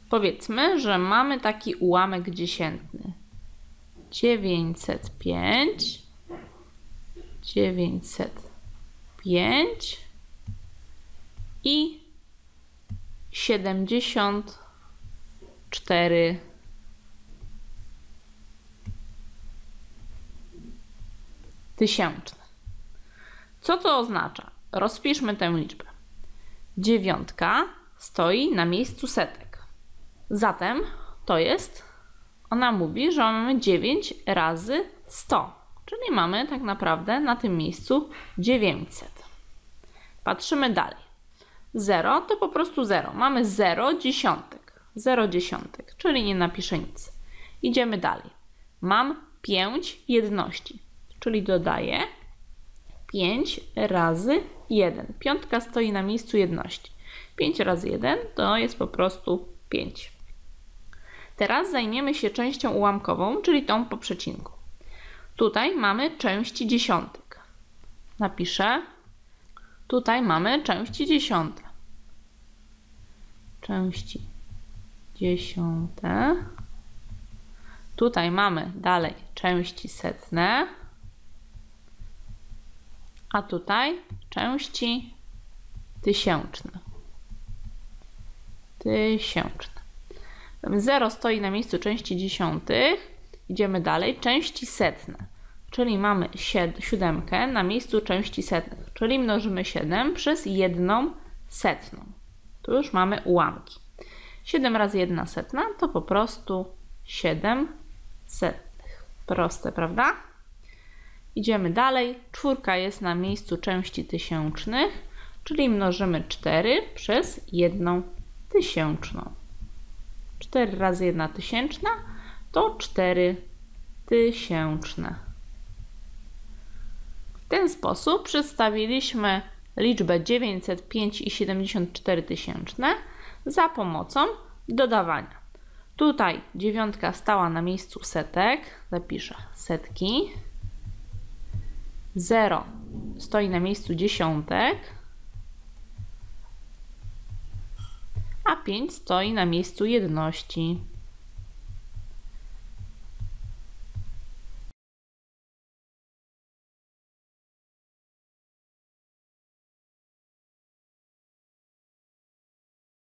Powiedzmy, że mamy taki ułamek dziesiętny. 905, 905 i 74 tysięczne. Co to oznacza? Rozpiszmy tę liczbę. Dziewiątka stoi na miejscu setek. Zatem to jest, ona mówi, że mamy 9 razy 100. Czyli mamy tak naprawdę na tym miejscu 900. Patrzymy dalej. 0 to po prostu 0. Mamy 0 dziesiątek. 0 dziesiątek, czyli nie napiszę nic. Idziemy dalej. Mam 5 jedności, czyli dodaję 5 razy 1. Piątka stoi na miejscu jedności. 5 razy 1 to jest po prostu 5. Teraz zajmiemy się częścią ułamkową, czyli tą po przecinku. Tutaj mamy części dziesiątek. Napiszę. Tutaj mamy części dziesiąte. Części dziesiąte. Tutaj mamy dalej części setne. A tutaj części tysięczne. Tysięczne. 0 stoi na miejscu części dziesiątych. Idziemy dalej. Części setne. Czyli mamy siódemkę na miejscu części setnych. Czyli mnożymy 7 przez 1 setną. Tu już mamy ułamki. 7 razy 1 setna to po prostu 7 setnych. Proste, prawda? Idziemy dalej. Czwórka jest na miejscu części tysięcznych, czyli mnożymy 4 przez 1 tysięczną. 4 razy 1 tysięczna to 4 tysięczne. W ten sposób przedstawiliśmy liczbę 905 i 74 tysięczne za pomocą dodawania. Tutaj dziewiątka stała na miejscu setek. Zapiszę setki. 0 stoi na miejscu dziesiątek, a 5 stoi na miejscu jedności.